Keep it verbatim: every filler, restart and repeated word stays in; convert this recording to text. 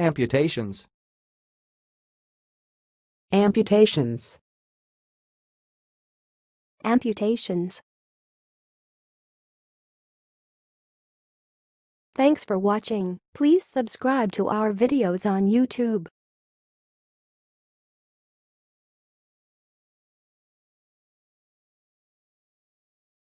Amputations. Amputations. Amputations. Thanks for watching. Please subscribe to our videos on YouTube.